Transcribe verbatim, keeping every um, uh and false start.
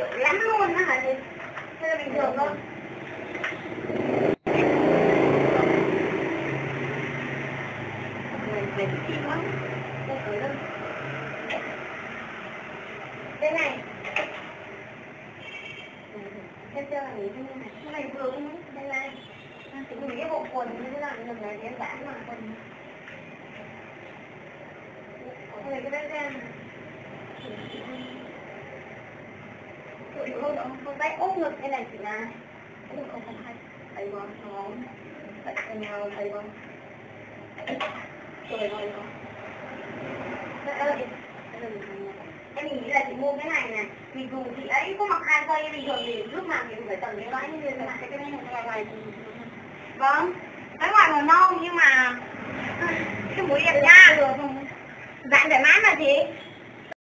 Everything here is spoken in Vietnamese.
lắm luôn á hả chị? Thế là bình thường thôi. Về chị quá. Đây tới đâu? Đây này. Thế chưa là nghĩ thế này. Cái này vừa không? Đây này. Thì mình cái bộ quần như thế nào mình là em bán mà quần. Đây cái đấy đen. Không, không tay ốp ngực cái này chỉ là không không không hay thấy không không thấy nhau thấy không rồi rồi em mình nghĩ là chị mua cái này này vì dù chị ấy có mặc hai giây bình thường thì lúc nào thì cũng phải tầm cái váy như thế này cái này ngoài ngoài vâng cái ngoài màu nâu nhưng mà cái mũi đẹp nha dạng thoải mái mà chị.